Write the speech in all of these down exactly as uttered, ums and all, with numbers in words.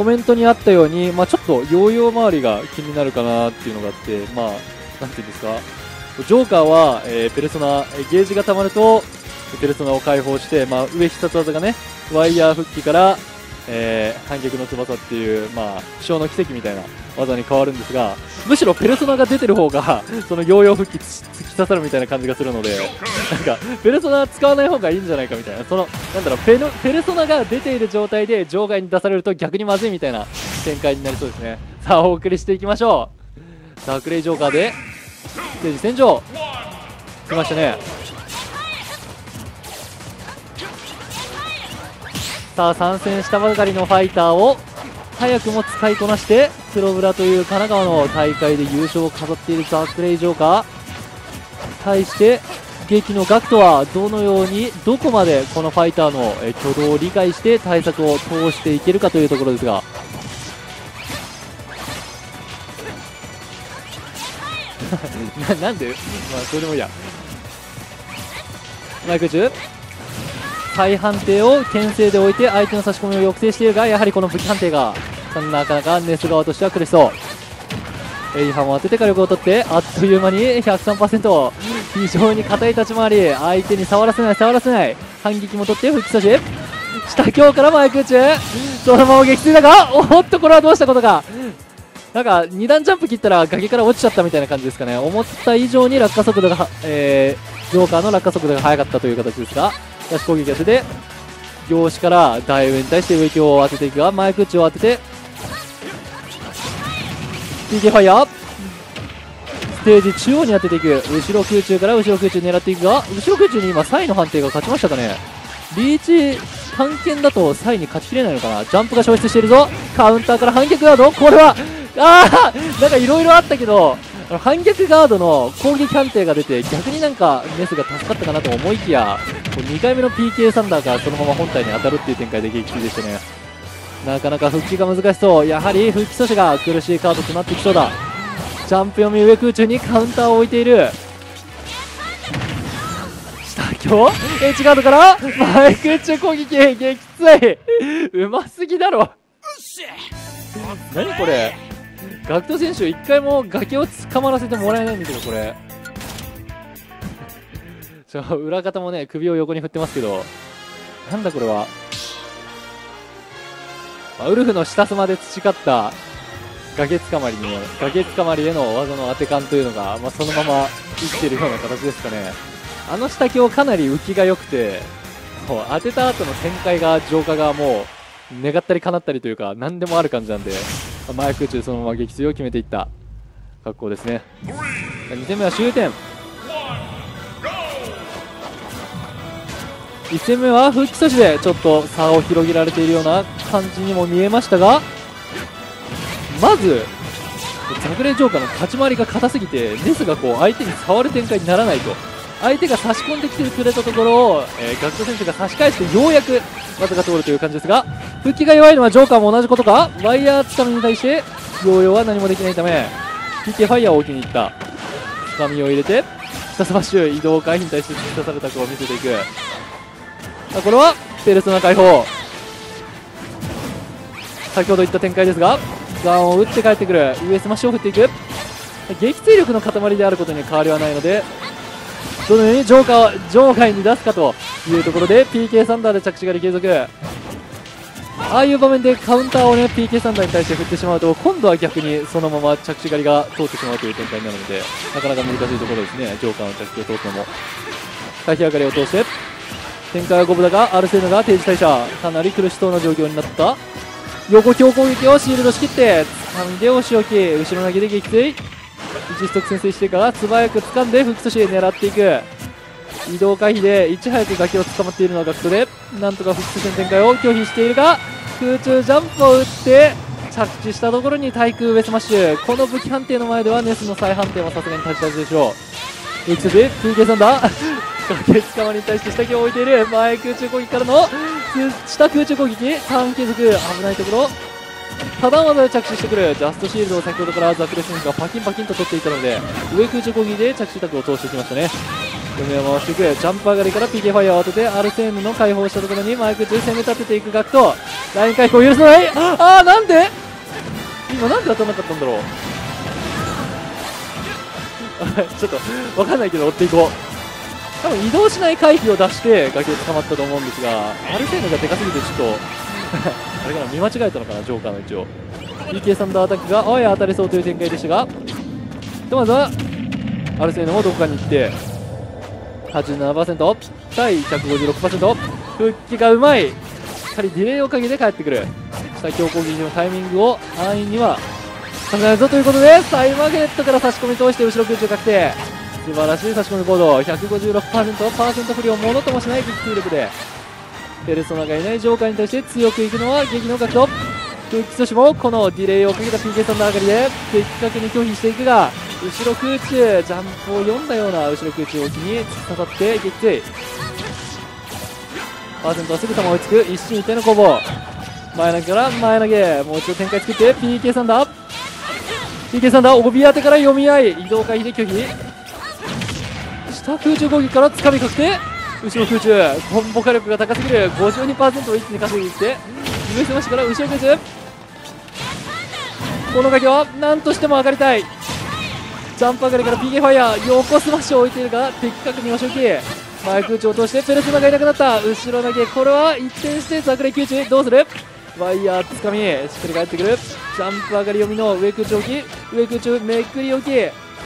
コメントにあったように、まあ、ちょっとヨーヨー周りが気になるかなっていうのがあって、まあ、なんていうんですか、ジョーカーは、えー、ペルソナ、ゲージが溜まるとペルソナを解放して、まあ、上必殺技がね、ワイヤー復帰から、えー、反逆の翼っていう、まあ、不の奇跡みたいな技に変わるんですが、むしろペルソナが出てる方がそのヨーヨー復帰突き刺さるみたいな感じがするので、なんかペルソナ使わない方がいいんじゃないかみたいな、そのなんだろう、ペルペルソナが出ている状態で場外に出されると逆にまずいみたいな展開になりそうですね。さあお送りしていきましょう。ダークレイジョーカーでステージ戦場来ましたね。さあ参戦したばかりのファイターを早くも使いこなして黒ブラという神奈川の大会で優勝を飾っているザ・クレイジョーカー対して劇のガクトはどのようにどこまでこのファイターの挙動を理解して対策を通していけるかというところですがな, なんでまあそれでもいいや。マイク中再判定を牽制で置いて相手の差し込みを抑制しているが、やはりこの武器判定がなかなかネス側としては苦しそう。エイハンを当てて火力を取ってあっという間に ひゃくさんパーセント、 非常に硬い立ち回り、相手に触らせない触らせない、反撃も取って復帰差し下強からマイク宇宙そのまま撃墜だが、おっとこれはどうしたことか、なんかに段ジャンプ切ったら崖から落ちちゃったみたいな感じですかね。思った以上に落下速度が、えー、ジョーカーの落下速度が速かったという形ですが、出し攻撃当てて業種から大上に対して上強を当てていくが、マイク宇宙を当てて ピーケー ファイヤーステージ中央に当てていく、後ろ空中から後ろ空中狙っていくが、後ろ空中に今サイの判定が勝ちましたかね。リーチ探検だとサイに勝ちきれないのかな。ジャンプが消失しているぞ、カウンターから反逆ガード、これはあーなんかいろいろあったけど反逆ガードの攻撃判定が出て逆になんかネスが助かったかなと思いきや、にかいめの ピーケー サンダーがそのまま本体に当たるっていう展開で撃墜でしたね。なかなか復帰が難しそう。やはり復帰阻止が苦しいカードとなってきそうだ。ジャンプ読み上空中にカウンターを置いている。下強エッジガードからマイク中攻撃撃墜うますぎだろ何これ、ガクト選手一回も崖を捕まらせてもらえないんだけど、これちょ裏方もね首を横に振ってますけど、なんだこれは。ウルフの下スマで培った崖つかまりの崖つかまりへの技の当て感というのが、まあ、そのまま生きているような形ですかね。あの下強かなり浮きが良くて、もう当てた後の展開が浄化がもう願ったり叶ったりというか何でもある感じなんで、マイク中そのまま撃墜を決めていった格好ですね。に戦目は終点。いち戦目は復帰阻止でちょっと差を広げられているような感じにも見えましたが、まずザグレージョーカーの立ち回りが硬すぎてネスがこう相手に触る展開にならないと、相手が差し込んできてくれたところを、えー、ガクト選手が差し返してようやく技が通るという感じですが、復帰が弱いのはジョーカーも同じことか。ワイヤーつかみに対してヨーヨーは何もできないため ピーケー ファイヤーを置きにいった。つかみを入れて下スマッシュ移動回避に対して突き刺された子を見せていく。これはペルソナ解放、先ほど言った展開ですがガンを打って帰ってくる、上スマッシュを振っていく。撃墜力の塊であることに変わりはないので、どのようにジョーカーを場外に出すかというところで ピーケー サンダーで着地狩り継続。ああいう場面でカウンターをね ピーケー サンダーに対して振ってしまうと、今度は逆にそのまま着地狩りが通ってしまうという展開になるので、なかなか難しいところですね。ジョーカーの着地を通すのも回避上がりを通して展開は五分だが、アルセーヌが定時退射、かなり苦しそうな状況になった。横強攻撃をシールドしきって掴んで押し置き、後ろ投げで撃墜、一ストック先制してから素早く掴んで復帰阻止で狙っていく。移動回避でいち早く崖を捕まっているのはガクトで、なんとか復帰阻止の展開を拒否しているが、空中ジャンプを打って着地したところに対空上スマッシュ。この武器判定の前ではネスの再判定はさすがに立ち出しでしょう。撃墜 ピーケー サンダー崖つかまりに対して下気を置いている。前空中攻撃からの下空中攻撃、ターン継続、危ないところ多段技で着地してくる。ジャストシールドを先ほどからザクレスンがパキンパキンと取っていたので、上空中攻撃で着地タクを通してきましたね。夢を回していく。ジャンプ上がりから ピーケー ファイヤーを当ててアルセーヌの解放したところに前空中攻め立てていくガクト。 ライン回復を許さない。ああ、なんで今なんで当たらなかったんだろうちょっと分かんないけど追っていこう。多分移動しない回避を出して崖捕まったと思うんですが、ある程度がでかすぎてちょっとあれかな、見間違えたのかな、ジョーカーの位置を。 ピーケー サンダーアタックがあや当たれそうという展開でしたが、でまずはアルセーヌもどこかに行って はちじゅうななパーセント 対 ひゃくごじゅうろくパーセント 復帰がうまい。しっかりディレイをかけて帰ってくる。下強攻撃のタイミングを安易には考えるぞということで、サイマグネットから差し込み通して後ろ空中確定。素晴らしい差し込みボード。 ひゃくごじゅうろくパーセント パーセント不良ものともしない撃墜力でペルソナがいないジョーカーに対して強くいくのは激の角度。復帰阻止もこのディレイをかけた ピーケー サンダー上がりで的確に拒否していくが、後ろ空中ジャンプを読んだような後ろ空中置きに突き刺さって撃墜。パーセントはすぐさま追いつく一進一退の攻防。前投げから前投げ、もう一度展開作って ピーケー サンダー ピーケー サンダー帯当てから読み合い、移動回避で拒否。下空中攻撃から掴みかけて後ろ空中、コンボ火力が高すぎる ごじゅうにパーセント を一気に稼いでいって上スマッシュから後ろ空中、この崖は何としても上がりたい。ジャンプ上がりから ピーケー ファイヤー横スマッシュを置いているが的確に押し置き、前空中を通してペルソナがいなくなった。後ろ投げ、これは一転してザクレ窮地、どうする。ワイヤーつかみしっかり返ってくる。ジャンプ上がり読みの上空中置き、上空中めくり置き、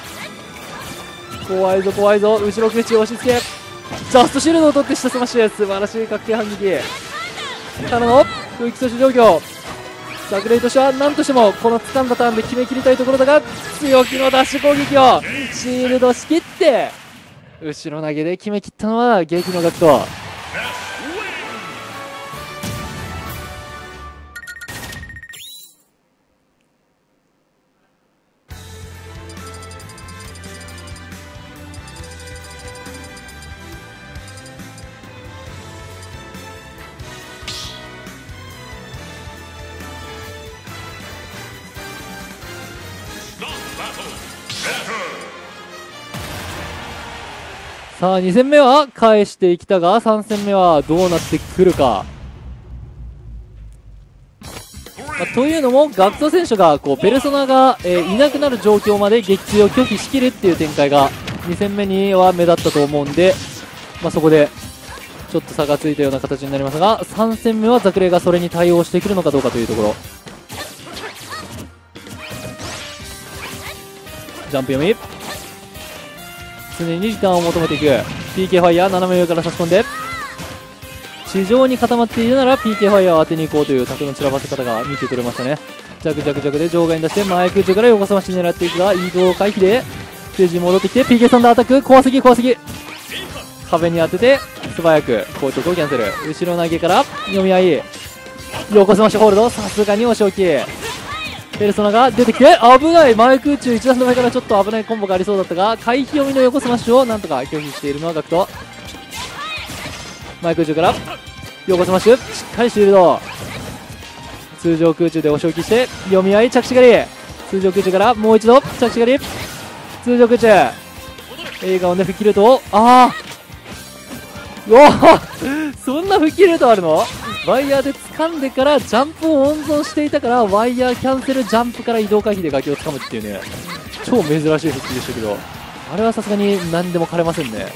怖いぞ怖いぞ、後ろ空中押し付け、ジャストシールドを取って下スマッシュ、素晴らしい確定反撃からの空気阻止状況。ザクレイとしては何としてもこの掴んだターンで決めきりたいところだが、強気のダッシュ攻撃をシールド仕切って後ろ投げで決めきったのは激のガクト。さあに戦目は返してきたが、さん戦目はどうなってくるか。まあ、というのもガクト選手がこうペルソナが、えー、いなくなる状況まで撃墜を拒否しきるっていう展開がに戦目には目立ったと思うんで、まあ、そこでちょっと差がついたような形になりますが、さん戦目はザクレイがそれに対応してくるのかどうかというところ。ジャンプ読み、常にリターンを求めていく ピーケー ファイヤー、斜め上から差し込んで地上に固まっているなら ピーケー ファイヤーを当てに行こうという卓の散らばせ方が見て取れましたね。ジャクジャクジャクで場外に出して前空中から横スマッシュ狙っていくが、移動回避でステージに戻ってきて ピーケー サンダーアタック、怖すぎ怖すぎ、壁に当てて素早く硬直をキャンセル。後ろ投げから読み合い、横スマッシュホールド、さすがに押し置き。ペルソナが出てきて危ない、前空中一段の前からちょっと危ないコンボがありそうだったが、回避読みの横スマッシュをなんとか拒否しているのはガクト。前空中から横スマッシュ、しっかりシールド、通常空中で押し置きして読み合い着地狩り、通常空中からもう一度着地狩り、通常空中映画をね吹きルートを、ああうわそんな吹きルートあるの。ワイヤーで掴んでからジャンプを温存していたから、ワイヤーキャンセルジャンプから移動回避で崖を掴むっていうね、超珍しい復帰でしたけど、あれはさすがに何でも枯れませんね。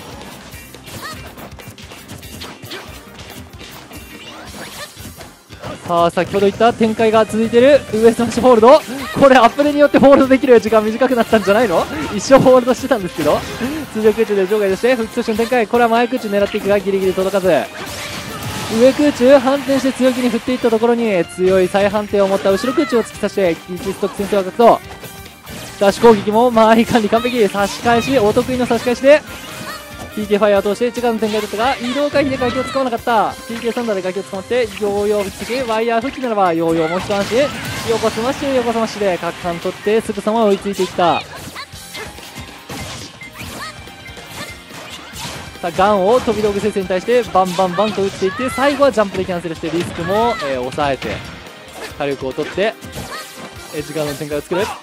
さあ先ほど言った展開が続いている上スマッシュホールド、これアップデによってホールドできる時間短くなったんじゃないの。一生ホールドしてたんですけど、通常空中で場外として復帰阻止の展開、これは前空中狙っていくがギリギリ届かず、上空中反転して強気に振っていったところに強い再反転を持った後ろ空中を突き刺してキーチストック先生は格闘、ダッシュ攻撃も周り管理完璧、差し返しお得意の差し返しで ピーケー ファイヤーを通して時間の展開だったが、移動回避で回避を使わなかった。 ピーケー サンダーで回避を使ってヨーヨー復帰、ワイヤー復帰ならばヨーヨーもう一安心、横スマッシュ横スマッシュで角間取ってすぐさま追いついていった。さあガンを飛び道具先生に対してバンバンバンと打っていって、最後はジャンプでキャンセルしてリスクも、えー、抑えて火力を取ってえ時間の展開を作る。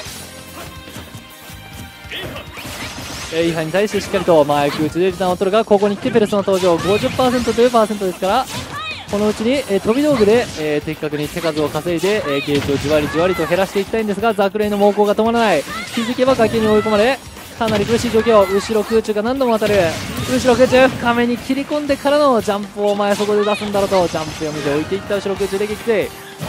えー、イハに対してしっかりと前空中でリターンを取るが、ここに来てペルソナ登場 ごじゅっパーセント というパーセントですから、 このうちに、えー飛び道具で、えー的確に手数を稼いで、えーゲージをじわりじわりと減らしていきたいんですが、ザクレイの猛攻が止まらない。気づけば崖に追い込まれ、かなり苦しい状況。後ろ空中が何度も当たる。後ろ空中深めに切り込んでからのジャンプを前そこで出すんだろうと、ジャンプ読みで置いていった後ろ空中で撃墜。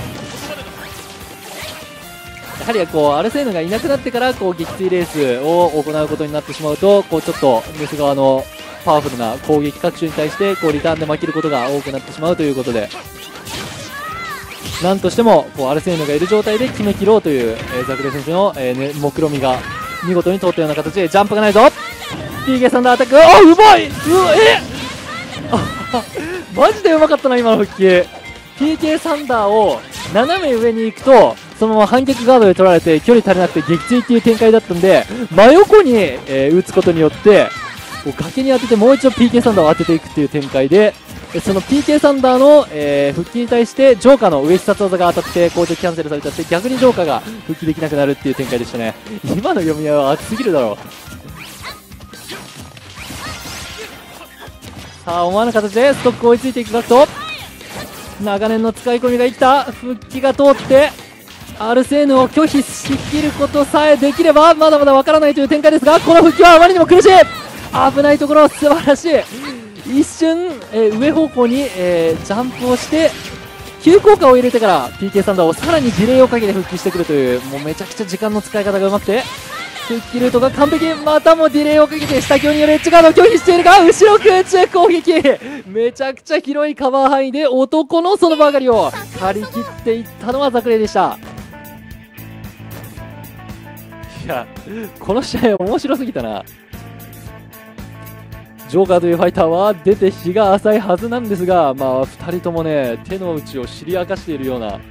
やはりこうアルセーヌがいなくなってからこう撃墜レースを行うことになってしまうと、こうちょっとメス側のパワフルな攻撃各種に対してこうリターンで負けることが多くなってしまうということで、なんとしてもこうアルセーヌがいる状態で決め切ろうという、えーザクレイ選手の、えーね、目論みが見事に通ったような形で、ジャンプがないぞ。 ピーケー サンダーアタック、あうまい、うえあマジでうまかったな今の復帰。 ピーケー サンダーを斜め上に行くとそのまま反撃ガードで取られて距離足りなくて撃墜っていう展開だったんで、真横に、えー打つことによってこう崖に当ててもう一度 ピーケー サンダーを当てていくっていう展開で、その ピーケー サンダーの、えー復帰に対してジョーカーの上必殺技が当たって攻撃キャンセルされちゃって、逆にジョーカーが復帰できなくなるっていう展開でしたね。今の読み合いは熱すぎるだろう。さあ思わぬ形でストック追いついていくガクト、長年の使い込みが生きた復帰が通ってアルセーヌを拒否しきることさえできればまだまだわからないという展開ですが、この復帰はあまりにも苦しい。危ないところ素晴らしい。一瞬、えー上方向に、えージャンプをして急降下を入れてから ピーケー サンダーをさらにディレイをかけて復帰してくるという、もうめちゃくちゃ時間の使い方がうまくて復帰ルートが完璧。またもディレイをかけて下強によるエッジガードを拒否しているが、後ろ空中攻撃、めちゃくちゃ広いカバー範囲で男のその場上がりを張り切っていったのはザクレイでした。いやこの試合面白すぎたな。ジョーカーというファイターは出て日が浅いはずなんですが、まあ、ふたりともね手の内を知り明かしているような